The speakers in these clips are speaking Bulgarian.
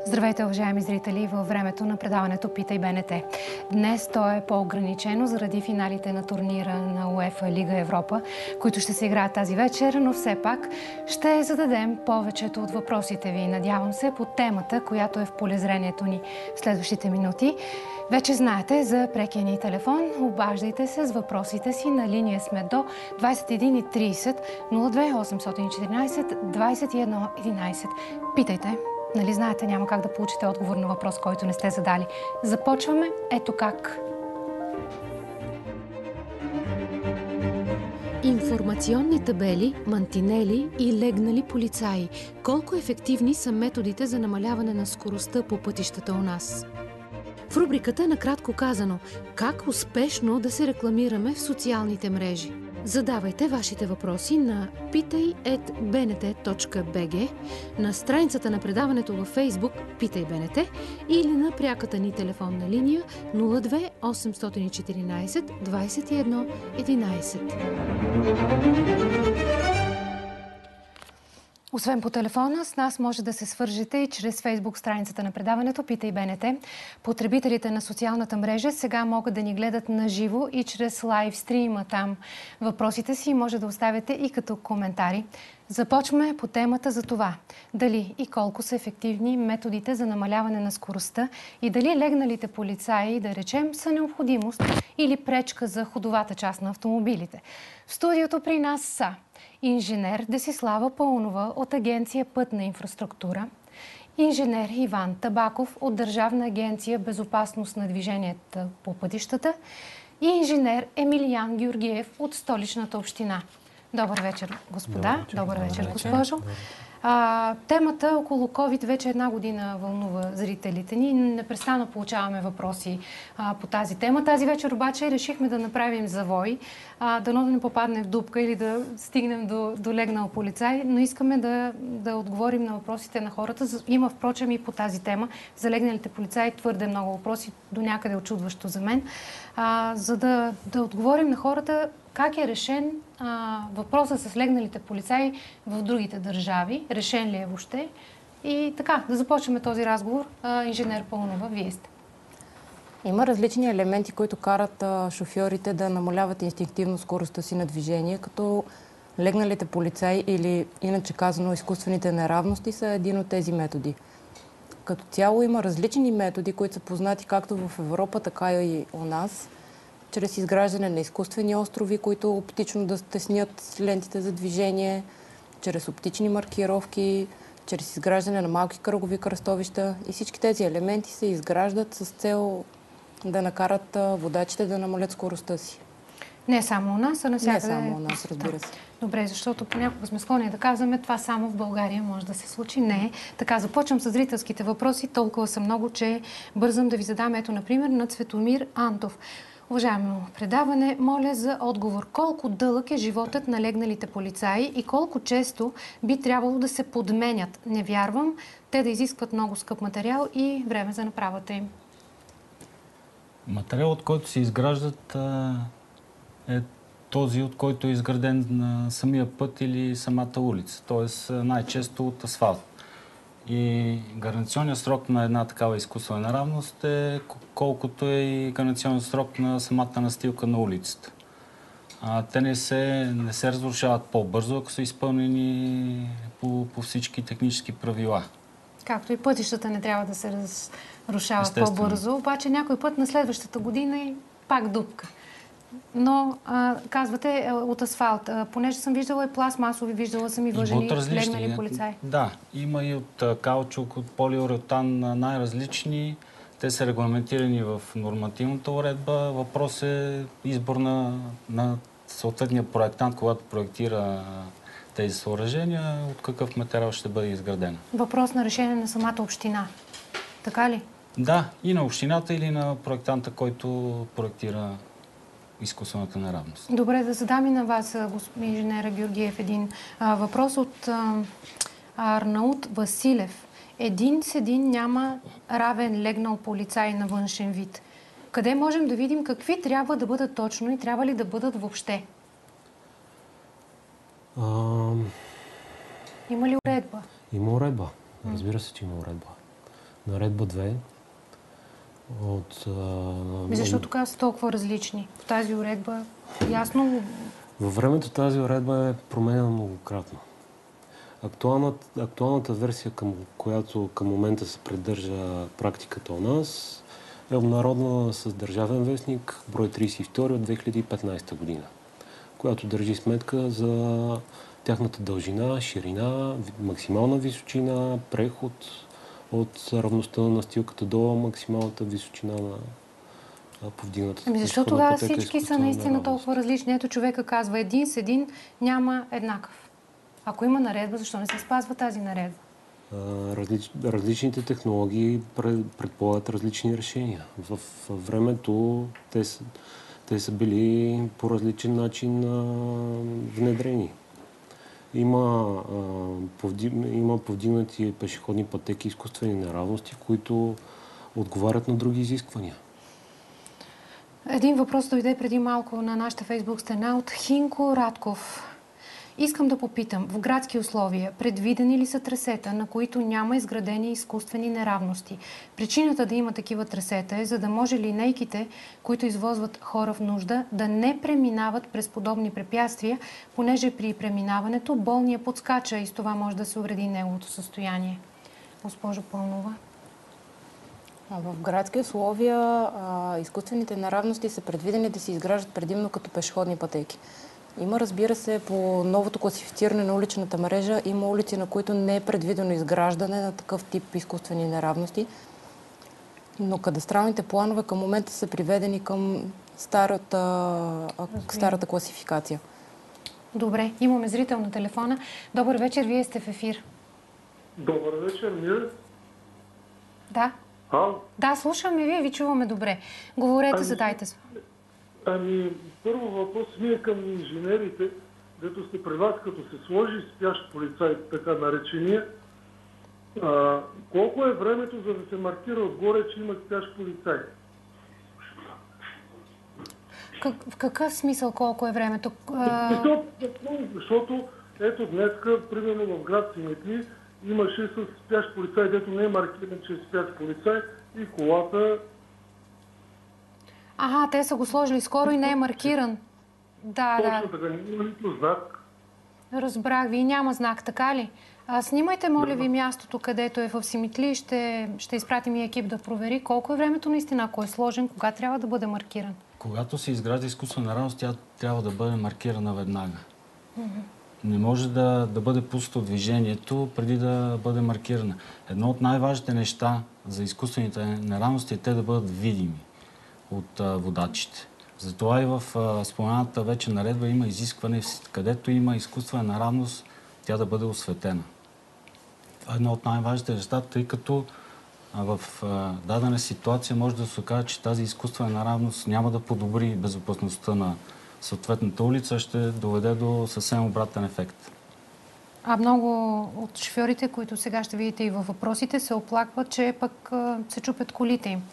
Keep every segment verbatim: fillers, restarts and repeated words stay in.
Здравейте, уважаеми зрители, във времето на предаването Питай БНТ. Днес то е по-ограничено заради финалите на турнира на УЕФА Лига Европа, които ще се играят тази вечер, но все пак ще зададем повечето от въпросите ви. Надявам се по темата, която е в полезрението ни в следващите минути. Вече знаете за прекия ни телефон. Обаждайте се с въпросите си. На линия сме до двадесет и един и тридесет, нула две осемстотин и четиринадесет, двадесет и едно единадесет. Питайте. Нали знаете, няма как да получите отговор на въпрос, който не сте задали. Започваме ето как. Информационни табели, мантинели и легнали полицаи. Колко ефективни са методите за намаляване на скоростта по пътищата у нас? В рубриката накратко казано, как успешно да се рекламираме в социалните мрежи. Задавайте вашите въпроси на питай ет би ен те точка би джи, на страницата на предаването във Фейсбук Питай БНТ или на пряката ни телефонна линия нула две осемстотин и четиринадесет, двадесет и едно единадесет. Освен по телефона, с нас може да се свържете и чрез Фейсбук страницата на предаването Питай БНТ. Потребителите на социалната мрежа сега могат да ни гледат на живо и чрез лайв стрима там. Въпросите си може да оставяте и като коментари. Започваме по темата за това. Дали и колко са ефективни методите за намаляване на скоростта и дали легналите полицаи, да речем, са необходимост или пречка за ходовата част на автомобилите. В студиото при нас са инженер Десислава Паунова от Агенция Пътна инфраструктура, инженер Иван Табаков от Държавна агенция Безопасност на движението по пътищата и инженер Емилиян Георгиев от Столичната община. Добър вечер, господа. Добър вечер, Добър вечер, Добър вечер. госпожо. А, темата около ковид вече една година вълнува зрителите ни. Непрестанно получаваме въпроси а, по тази тема. Тази вечер обаче решихме да направим завой, а, дано да не попадне в дупка или да стигнем до, до легнал полицай, но искаме да, да отговорим на въпросите на хората. Има, впрочем, и по тази тема. За легналите полицаи твърде много въпроси, до някъде очудващо за мен. А, за да, да отговорим на хората как е решен а, въпросът с легналите полицаи в другите държави? Решен ли е въобще? И така, да започнем този разговор. А, инженер Паунова, вие сте. Има различни елементи, които карат а, шофьорите да намаляват инстинктивно скоростта си на движение, като легналите полицаи или, иначе казано, изкуствените неравности са един от тези методи. Като цяло има различни методи, които са познати както в Европа, така и у нас, чрез изграждане на изкуствени острови, които оптично да стеснят лентите за движение, чрез оптични маркировки, чрез изграждане на малки кръгови кръстовища. И всички тези елементи се изграждат с цел да накарат водачите да намалят скоростта си. Не само у нас, а навсякъде. Не само у нас, разбира се. Добре, защото понякога сме склонни да казваме, това само в България може да се случи. Не. Така, започвам с зрителските въпроси. Толкова са много, че бързам да ви задам. Ето, например, на Цветомир Антов. Уважаемо предаване, моля за отговор. Колко дълъг е животът на легналите полицаи и колко често би трябвало да се подменят? Не вярвам те да изискват много скъп материал и време за направата им. Материал, от който се изграждат, е този, от който е изграден на самия път или самата улица. Тоест най-често от асфалт. И гаранционният срок на една такава изкуствена неравност е колкото е и гаранционният срок на самата настилка на улицата. А, те не се, не се разрушават по-бързо, ако са изпълнени по, по всички технически правила. Както и пътищата не трябва да се разрушават по-бързо, обаче някой път на следващата година и пак дупка. Но а, казвате от асфалт. А, понеже съм виждала и пластмасови, виждала съм и въжени легнали полицаи. Да, има и от каучук, от полиуретан, най-различни. Те са регламентирани в нормативната уредба. Въпрос е избор на, на съответния проектант, когато проектира тези съоръжения, от какъв материал ще бъде изградена. Въпрос на решение на самата община. Така ли? Да, и на общината или на проектанта, който проектира изкуствената неравност. Добре, да задам и на вас, господин инженера Георгиев, един а, въпрос от а, Арнаут Василев. Един с един няма равен легнал полицай на външен вид. Къде можем да видим какви трябва да бъдат точно и трябва ли да бъдат въобще? А... Има ли уредба? Има уредба. Разбира се, че има уредба. Наредба две от... А... Защо тогава са толкова различни? В тази уредба ясно... Във времето тази уредба е променена многократно. Актуалната, актуалната версия, към която към момента се придържа практиката у нас, е обнародвана с Държавен вестник, брой тридесет и втори от две хиляди и петнадесета година, която държи сметка за тяхната дължина, ширина, максимална височина, преход от равността на настилката до максималната височина на повдигната. Ами защо тогава всички са наистина толкова различни? Ето човека казва един с един няма еднакъв. Ако има наредба, защо не се спазва тази наредба? Различ, различните технологии предполагат различни решения. В, в времето те са, те са били по различен начин а, внедрени. Има, а, повдиг, има повдигнати пешеходни пътеки, изкуствени неравности, които отговарят на други изисквания. Един въпрос дойде преди малко на нашата фейсбук стена от Хинко Радков. Искам да попитам, в градски условия предвидени ли са трасета, на които няма изградени изкуствени неравности? Причината да има такива трасета е, за да може линейките, които извозват хора в нужда, да не преминават през подобни препятствия, понеже при преминаването болния подскача и с това може да се увреди неговото състояние. Госпожо Пълнова. В градски условия а, изкуствените неравности са предвидени да се изграждат предимно като пешеходни пътеки. Има, разбира се, по новото класифициране на уличната мрежа, има улици, на които не е предвидено изграждане на такъв тип изкуствени неравности, но кадастралните планове към момента са приведени към старата, старата класификация. Добре, имаме зрител на телефона. Добър вечер, вие сте в ефир. Добър вечер, Мир. Да. А? Да, слушаме ви, ви чуваме добре. Говорете, ами, задайте се. Ами, първо въпрос ми е към инженерите, дето сте при вас, като се сложи спящ полицай, така наречения. А, колко е времето, за да се маркира отгоре, че има спящ полицай? Как, в какъв смисъл колко е времето? А... Защото, защото ето днеска, примерно в град Симетли, имаше с спящ полицай, дето не е маркиран, че е спящ полицай и колата... Ага, те са го сложили скоро и не е маркиран. Да, да. Точно така, няма нито знак. Разбрах ви, и няма знак, така ли? А, снимайте, моля ви, мястото, където е в Симитли. Ще, ще изпратим и екип да провери колко е времето наистина, ако е сложен, кога трябва да бъде маркиран. Когато се изгражда изкуствена неравност, тя трябва да бъде маркирана веднага. Mm-hmm. Не може да, да бъде пусто движението преди да бъде маркирана. Едно от най-важните неща за изкуствените неравности е те да бъдат видими от а, водачите. Затова и в а, спомената вече наредба има изискване, където има изкуствена неравност, тя да бъде осветена. Това е едно от най-важните неща, тъй като а, в а, дадена ситуация може да се окаже, че тази изкуствена неравност няма да подобри безопасността на съответната улица, ще доведе до съвсем обратен ефект. А много от шофьорите, които сега ще видите и във въпросите, се оплакват, че пък а, се чупят колите им.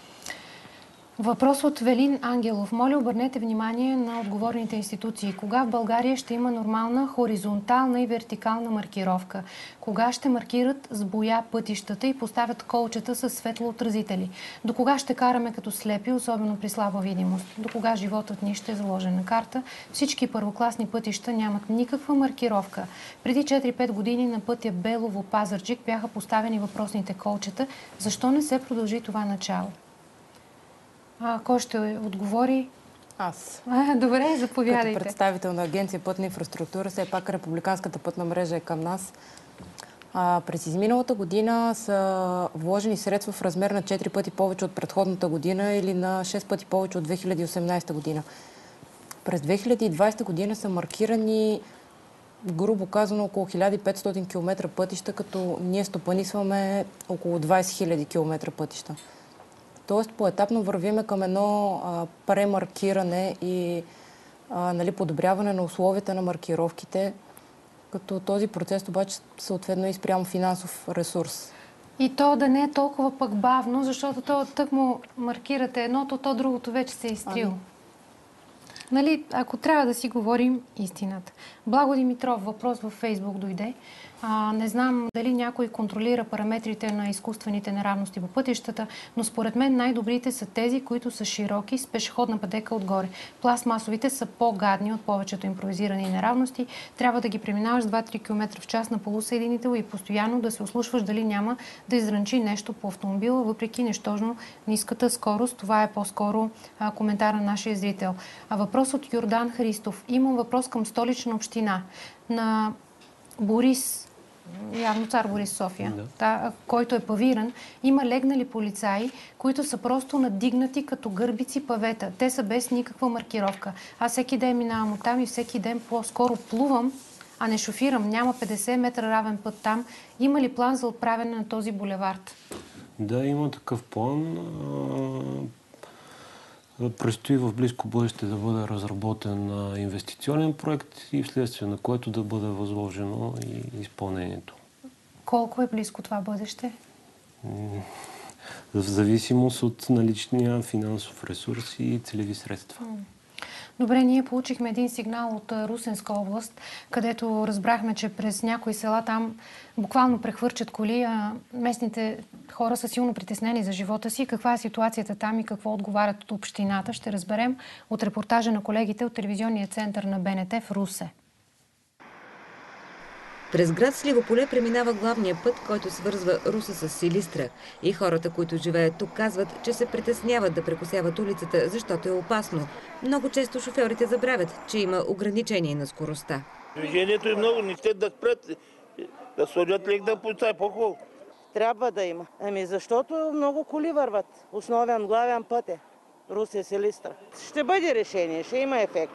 Въпрос от Велин Ангелов. Моля, обърнете внимание на отговорните институции. Кога в България ще има нормална хоризонтална и вертикална маркировка? Кога ще маркират с боя пътищата и поставят колчета с светлоотразители? До кога ще караме като слепи, особено при слаба видимост? До кога животът ни ще е заложен на карта? Всички първокласни пътища нямат никаква маркировка. Преди четири-пет години на пътя Белово-Пазарджик бяха поставени въпросните колчета. Защо не се продължи това начало? А, кой ще отговори? Аз. А, добре, заповядайте. Като представител на Агенция Пътна инфраструктура, все пак републиканската пътна мрежа е към нас. А, през изминалата година са вложени средства в размер на четири пъти повече от предходната година или на шест пъти повече от две хиляди и осемнадесета година. През две хиляди и двадесета година са маркирани, грубо казано, около хиляда и петстотин километра пътища, като ние стопанисваме около двадесет хиляди километра пътища. Тоест, поетапно вървиме към едно а, премаркиране и а, нали, подобряване на условията на маркировките, като този процес обаче съответно и спрямо финансов ресурс. И то да не е толкова пък бавно, защото то тък му маркирате едното, то другото вече се е изтрило. Ами. Нали, ако трябва да си говорим истината. Благо Димитров, въпрос във Фейсбук дойде. А, не знам дали някой контролира параметрите на изкуствените неравности по пътищата, но според мен най-добрите са тези, които са широки, с пешеходна пътека отгоре. Пластмасовите са по-гадни от повечето импровизирани неравности. Трябва да ги преминаваш с два-три км в час на полусъединител и постоянно да се ослушваш дали няма да изранчи нещо по автомобила, въпреки нищожно ниската скорост. Това е по-скоро а, коментар на нашия зрител. А въпрос от Йордан Христов. Имам въпрос към Столична община. На Борис, явно цар Борис София, Да. та, който е павиран, има легнали полицаи, които са просто надигнати като гърбици павета. Те са без никаква маркировка. Аз всеки ден минавам оттам и всеки ден по-скоро плувам, а не шофирам. Няма петдесет метра равен път там. Има ли план за отправяне на този булевард? Да, има такъв план. Предстои в близко бъдеще да бъде разработен инвестиционен проект и вследствие на което да бъде възложено и изпълнението. Колко е близко това бъдеще? В зависимост от наличния финансов ресурс и целеви средства. Добре, ние получихме един сигнал от Русенска област, където разбрахме, че през някои села там буквално прехвърчат коли, а местните хора са силно притеснени за живота си. Каква е ситуацията там и какво отговарят от общината, ще разберем от репортажа на колегите от телевизионния център на БНТ в Русе. През град Сливополе преминава главния път, който свързва Русе с Силистра. И хората, които живеят тук, казват, че се притесняват да прекосяват улицата, защото е опасно. Много често шофьорите забравят, че има ограничение на скоростта. Движението е много, не ще да спрат, да сложат легна полицай, по-хубаво. Трябва да има. Ами защото много коли върват. Основен главен път е Русе-Силистра. Ще бъде решение, ще има ефект.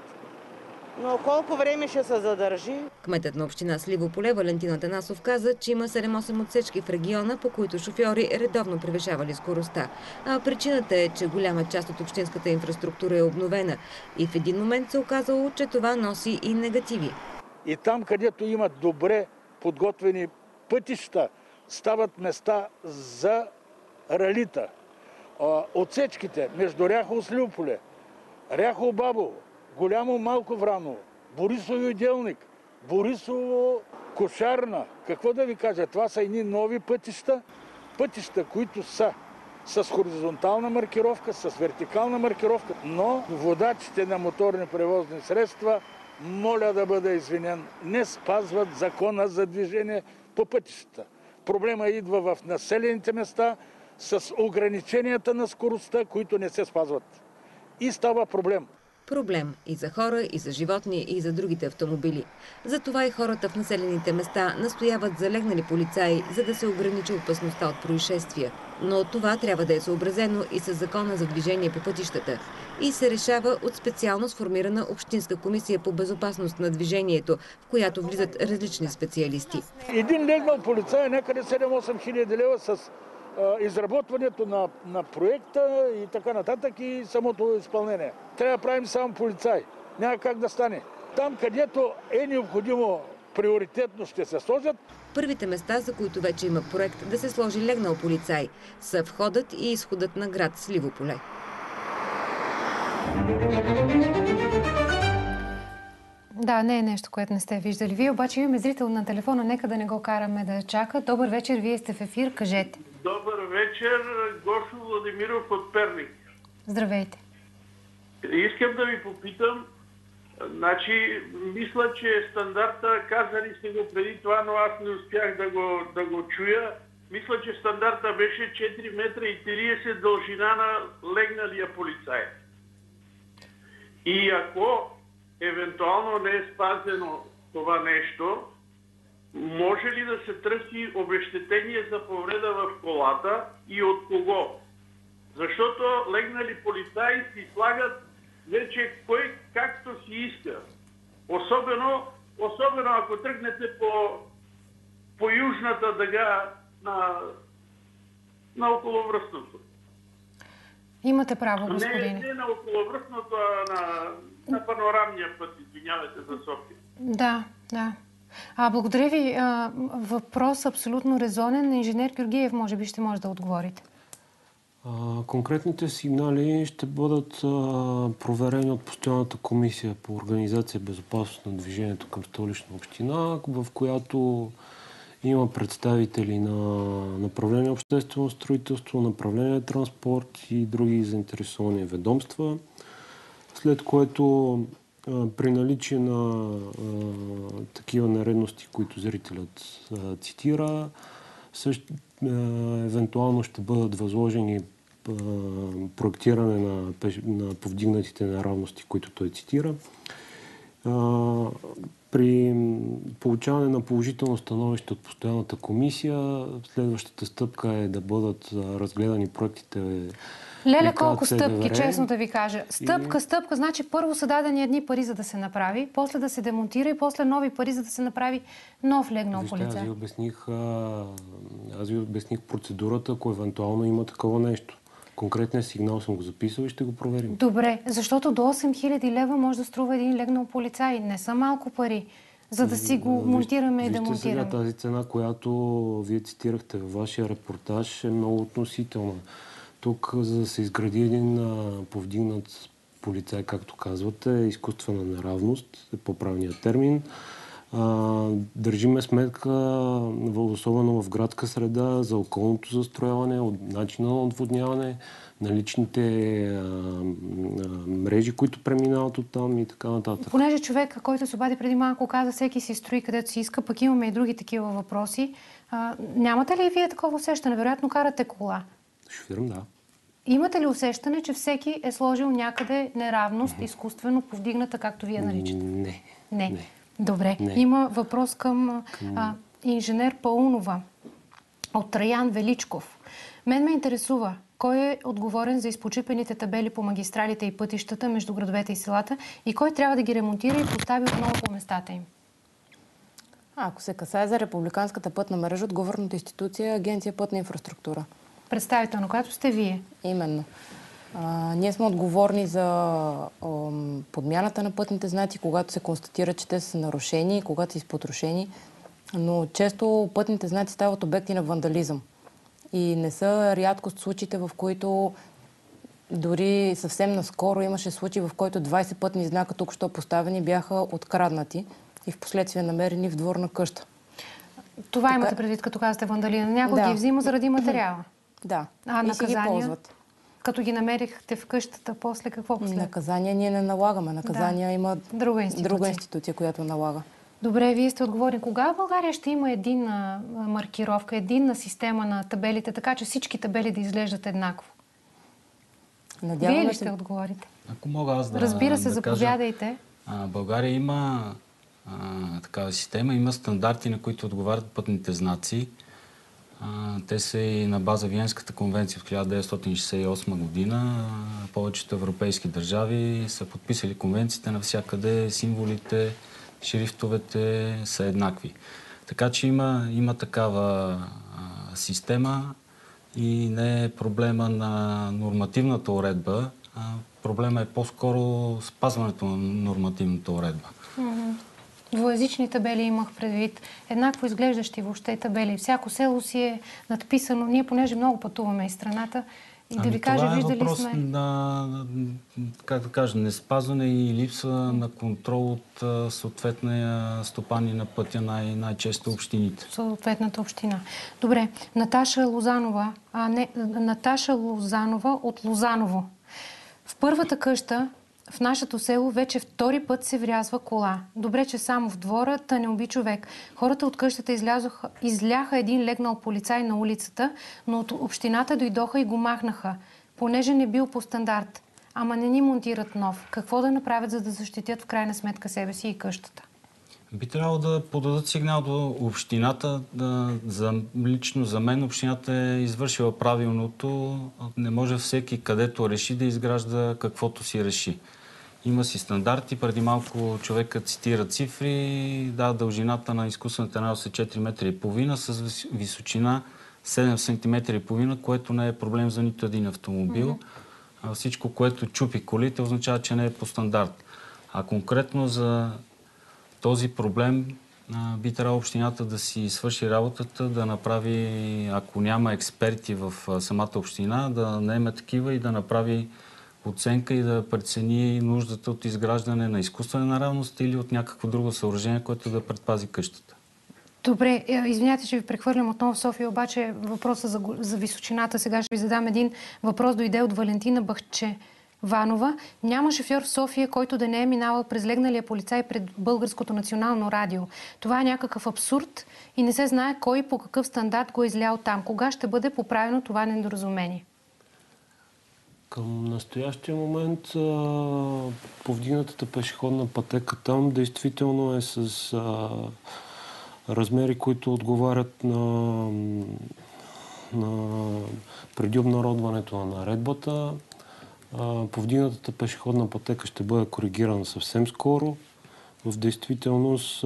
Но колко време ще се задържи? Кметът на община Сливополе Валентин Атанасов каза, че има седем-осем отсечки в региона, по които шофьори редовно превишавали скоростта. А причината е, че голяма част от общинската инфраструктура е обновена и в един момент се оказало, че това носи и негативи. И там, където имат добре подготвени пътища, стават места за ралита. Отсечките между Ряхово Сливополе, Ряхово Бабово, Голямо Малко Враново, Борисово и Делник, Борисово Кошарна. Какво да ви кажа? Това са едни нови пътища. Пътища, които са с хоризонтална маркировка, с вертикална маркировка, но водачите на моторни превозни средства, моля да бъда извинен, не спазват закона за движение по пътищата. Проблема идва в населените места с ограниченията на скоростта, които не се спазват. И става проблем. Проблем и за хора, и за животни, и за другите автомобили. Затова и хората в населените места настояват за легнали полицаи, за да се ограничи опасността от происшествия. Но това трябва да е съобразено и с закона за движение по пътищата. И се решава от специално сформирана общинска комисия по безопасност на движението, в която влизат различни специалисти. Един легнал полицай е някъде седем-осем хиляди лева с изработването на, на проекта и така нататък и самото изпълнение. Трябва да правим само полицай. Няма как да стане. Там, където е необходимо, приоритетно ще се сложат. Първите места, за които вече има проект да се сложи легнал полицай, са входът и изходът на град Сливополе. Да, не е нещо, което не сте виждали. Вие обаче имаме зрител на телефона, нека да не го караме да чака. Добър вечер, вие сте в ефир, кажете. Добър вечер, Гошо Владимиров от Перник. Здравейте. Искам да ви попитам, значи, мисля, че стандарта, казали сте го преди това, но аз не успях да го, да го чуя. Мисля, че стандарта беше четири метра и тридесет дължина на легналия полицай. И ако евентуално не е спазено това нещо, може ли да се търси обезщетение за повреда в колата и от кого? Защото легнали полицаи си слагат вече кой както си иска. Особено, особено ако тръгнете по, по южната дъга на, на околовръстното. Имате право, господине. Не, не на околовръстното, а на, на панорамния път, извинявайте за София. Да, да. А, благодаря ви. А, въпрос абсолютно резонен. Инженер Георгиев, може би ще може да отговорите. А, конкретните сигнали ще бъдат а, проверени от постоянната комисия по организация и безопасност на движението към Столична община, в която Има представители на направление обществено строителство, направление транспорт и други заинтересовани ведомства, след което а, при наличие на а, такива нередности, които зрителят а, цитира, също, а, евентуално ще бъдат възложени а, проектиране на, на повдигнатите неравности, които той цитира. А, при получаване на положително становище от постоянната комисия, следващата стъпка е да бъдат разгледани проектите. Леле, колко стъпки, честно да ви кажа. Стъпка, и... стъпка, значи първо са дадени едни пари, за да се направи, после да се демонтира и после нови пари, за да се направи нов легнал полицай. Аз ви обясних, аз ви обясних процедурата, ако евентуално има такова нещо. Конкретният сигнал съм го записал и ще го проверим. Добре, защото до осем хиляди лева може да струва един легнал полицай. Не са малко пари, за да си го монтираме и демонтираме. Вижте сега, тази цена, която вие цитирахте във вашия репортаж, е много относителна. Тук, за да се изгради един а, повдигнат полицай, както казвате, изкуствена неравност, е по-правилният термин. А, държиме сметка, особено в градска среда, за околното застрояване, от начина на отводняване, наличните а, а, мрежи, които преминават оттам и така нататък. Понеже човек, който се обади преди малко, каза, всеки си строи където си иска, пък имаме и други такива въпроси. А, нямате ли вие такова усещане? Вероятно карате кола. Шофирам, да. Имате ли усещане, че всеки е сложил някъде неравност, mm-hmm. изкуствено повдигната, както вие наричате? Не. Не. Не. Добре. Не. Има въпрос към, към... А, инженер Паунова от Траян Величков. Мен ме интересува кой е отговорен за изпочипените табели по магистралите и пътищата между градовете и селата и кой трябва да ги ремонтира и постави отново по местата им. А, ако се касае за републиканската пътна мрежа, отговорната институция е Агенция пътна инфраструктура. Представител на която сте вие. Именно. А, ние сме отговорни за а, подмяната на пътните знаци, когато се констатира, че те са нарушени, когато са изпотрошени. Но често пътните знаци стават обекти на вандализъм. И не са рядкост случаите, в които дори съвсем наскоро имаше случаи, в който двайсет пътни знака, тук що поставени, бяха откраднати и в последствие намерени в двор на къща. Това така... имате предвид, като казвате вандализъм. Някой да. ги взима заради материала. Да. А и наказания? си ги ползват. Като ги намерихте в къщата, после какво последва? Наказания ние не налагаме. Наказания да. има друга институция. друга институция, която налага. Добре, вие сте отговорни. Кога в България ще има единна маркировка, единна система на табелите, така че всички табели да изглеждат еднакво? Надяваме вие ли се... ще отговорите? Ако мога аз да Разбира се, да заповядайте. Кажа, България има а, такава система, има стандарти, на които отговарят пътните знаци. А, те са и на база Виенската конвенция от хиляда деветстотин шейсет и осма година. Повечето европейски държави са подписали конвенциите, навсякъде символите, шрифтовете са еднакви. Така че има, има такава а, система и не е проблема на нормативната уредба, а проблема е по-скоро спазването на нормативната уредба. Mm-hmm. Двуязични табели имах предвид, еднакво изглеждащи въобще табели. Всяко село си е надписано. Ние, понеже много пътуваме из страната, и да ами ви кажа, виждали въпрос сме... на, как да кажа, неспазване и липса на контрол от съответния стопани на пътя, най- най-често общините. Съответната община. Добре. Наташа Лозанова, а не, Наташа Лозанова от Лозаново. В първата къща в нашето село вече втори път се врязва кола. Добре, че само в двора, та не уби човек. Хората от къщата излязоха, изляха един легнал полицай на улицата, но от общината дойдоха и го махнаха, понеже не бил по стандарт. Ама не ни монтират нов. Какво да направят, за да защитят в крайна сметка себе си и къщата? Би трябвало да подадат сигнал до общината. Да, за, лично за мен общината е извършила правилното. Не може всеки, където реши, да изгражда каквото си реши. Има си стандарти. Преди малко човека цитира цифри. Да, дължината на изкуствената неравност е четири метра и половина с височина седем сантиметра и половина, което не е проблем за нито един автомобил. Mm-hmm. А всичко, което чупи колите, означава, че не е по стандарт. А конкретно за този проблем а, би трябвало общината да си свърши работата, да направи, ако няма експерти в а, самата община, да наеме такива и да направи оценка и да прецени нуждата от изграждане на изкуствена неравност или от някакво друго съоръжение, което да предпази къщата. Добре, извинявайте, че ви прехвърлям отново в София, обаче въпроса за, за височината. Сега ще ви задам един въпрос. Дойде от Валентина Бахчеванова. Няма шофьор в София, който да не е минавал през легналия полицай пред Българското национално радио. Това е някакъв абсурд и не се знае кой по какъв стандарт го е излял там. Кога ще бъде поправено това недоразумение? Към настоящия момент повдигнатата пешеходна пътека там действително е с а, размери, които отговарят на, на преди обнародването на наредбата. А, повдигнатата пешеходна пътека ще бъде коригирана съвсем скоро. В действителност а,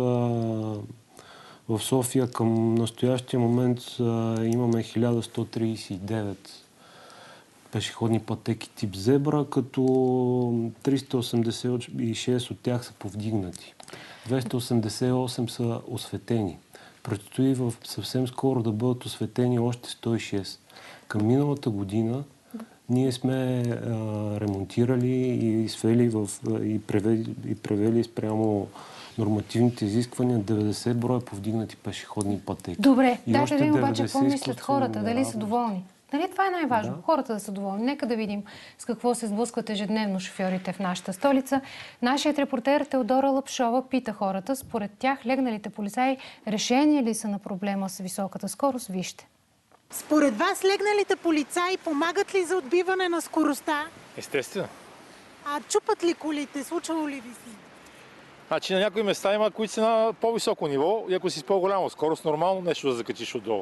в София към настоящия момент а, имаме хиляда сто тридесет и девет пешеходни пътеки тип зебра, като триста осемдесет и шест от тях са повдигнати. двеста осемдесет и осем са осветени. Предстои в съвсем скоро да бъдат осветени още сто и шест. Към миналата година ние сме а, ремонтирали и свели в, и, превели, и превели спрямо нормативните изисквания деветдесет броя повдигнати пешеходни пътеки. Добре, дайте да им обаче какво мислят хората, дали са доволни? Нали, това е най-важно. Да. Хората да са доволни. Нека да видим с какво се сблъскват ежедневно шофьорите в нашата столица. Нашият репортер Теодора Лапшова пита хората, според тях легналите полицаи решение ли са на проблема с високата скорост? Вижте. Според вас легналите полицаи помагат ли за отбиване на скоростта? Естествено. А чупат ли колите? Случвало ли ви си? Значи на някои места има, които са на по-високо ниво и ако си с по-голяма скорост, нормално нещо да закачиш отдолу.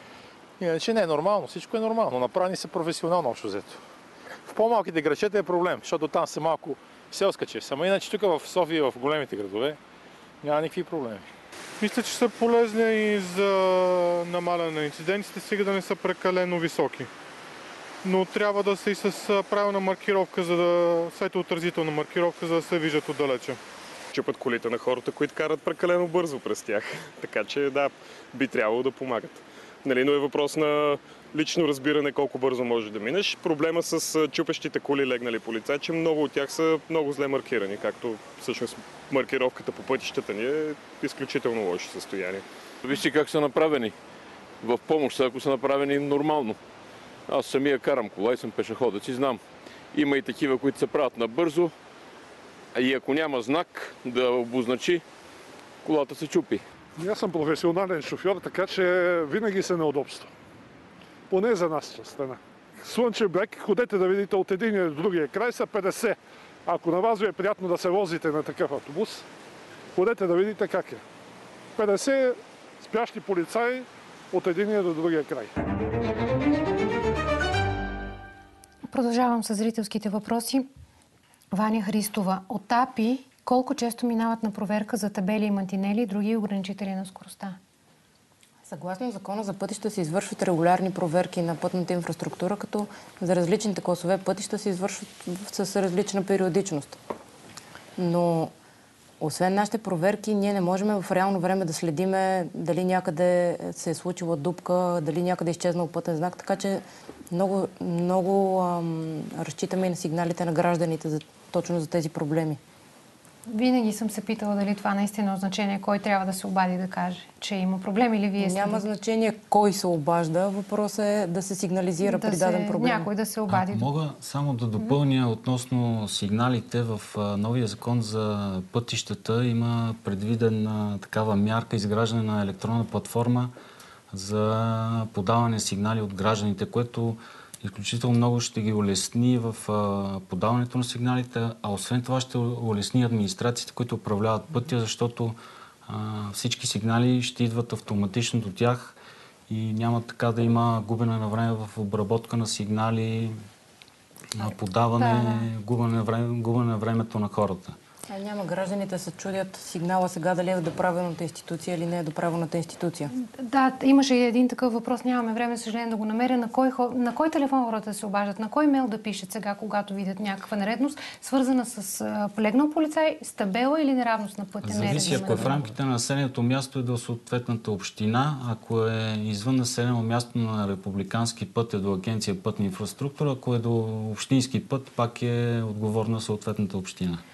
Иначе не е нормално, всичко е нормално. Направени са професионално общо взето. В по-малките градчета е проблем, защото там са малко селска чест. Ама иначе тук в София и в големите градове няма никакви проблеми. Мисля, че са полезни и за намаляне на инцидентите, сега да не са прекалено високи. Но трябва да са и с правилна маркировка, за да светоотразителна маркировка, за да се виждат отдалече. Чупат колите на хората, които карат прекалено бързо през тях. Така че да, би трябвало да помагат. Нали, но е въпрос на лично разбиране колко бързо можеш да минеш. Проблема с чупещите коли легнали полицаи, че много от тях са много зле маркирани, както всъщност маркировката по пътищата ни е изключително лошо състояние. Вижте как са направени. В помощ, ако са направени нормално. Аз самия карам кола и съм пешеходец и знам. Има и такива, които се правят набързо, и ако няма знак да обозначи, колата се чупи. Аз съм професионален шофьор, така че винаги са неудобства. Поне за нас страна. Слънчев бряг, ходете да видите от единия до другия край са петдесет. Ако на вас ви е приятно да се возите на такъв автобус, ходете да видите как е. петдесет спящи полицаи от единия до другия край. Продължавам с зрителските въпроси. Ваня Христова. От АПИ колко често минават на проверка за табели и мантинели и други ограничители на скоростта? Съгласно закона за пътища се извършват регулярни проверки на пътната инфраструктура, като за различните класове пътища се извършват с различна периодичност. Но освен нашите проверки, ние не можем в реално време да следиме дали някъде се е случила дупка, дали някъде е изчезнал пътен знак, така че много, много ам, разчитаме и на сигналите на гражданите за, точно за тези проблеми. Винаги съм се питала дали това наистина е значение, кой трябва да се обади да каже, че има проблем или вие следите. Няма значение кой се обажда, въпросът е да се сигнализира да при даден се, проблем. Някой да се обади. А, мога само да допълня mm-hmm. относно сигналите. В а, новия закон за пътищата има предвидена такава мярка, изграждане на електронна платформа за подаване сигнали от гражданите, което изключително много ще ги улесни в а, подаването на сигналите, а освен това ще улесни администрациите, които управляват пътя, защото а, всички сигнали ще идват автоматично до тях и няма така да има губене на време в обработка на сигнали, на подаване, да. губене, на време, губене на времето на хората. А няма гражданите се чудят сигнала сега дали е до правилната институция или не е до правилната институция. Да, имаше и един такъв въпрос, нямаме време, съжаление да го намеря. На кой, на кой телефон хората се обаждат, на кой мейл да пишат сега, когато видят някаква нередност, свързана с а, полегнал полицай, с табела или неравност на пътя? Зависи, ако е в рамките на населеното място е до съответната община, ако е извън населено място на републикански път е до Агенция пътна инфраструктура, ако е до общински път, пак е отговорна съответната община.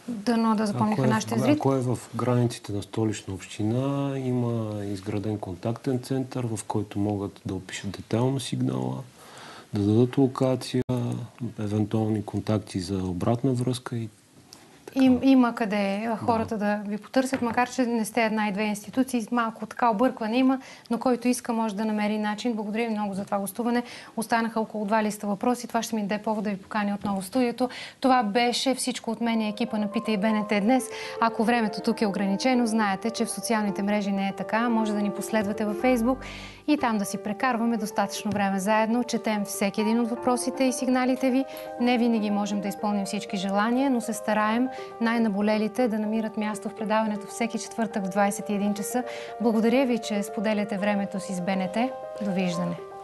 Дано да запомниха ако е, нашите зрители. Ако е в границите на Столична община, има изграден контактен център, в който могат да опишат детайлно сигнала, да дадат локация, евентуални контакти за обратна връзка и Им, има къде хората да. да ви потърсят, макар че не сте една и две институции. Малко така объркване има, но който иска може да намери начин. Благодаря ви много за това гостуване. Останаха около два листа въпроси. Това ще ми даде повод да ви поканя отново в студиото. Това беше всичко от мен и екипа на Питай БНТ днес. Ако времето тук е ограничено, знаете, че в социалните мрежи не е така. Може да ни последвате във Фейсбук и там да си прекарваме достатъчно време заедно. Четем всеки един от въпросите и сигналите ви. Не винаги можем да изпълним всички желания, но се стараем най-наболелите да намират място в предаването всеки четвъртък в двадесет и един часа. Благодаря ви, че споделяте времето си с БНТ. Довиждане!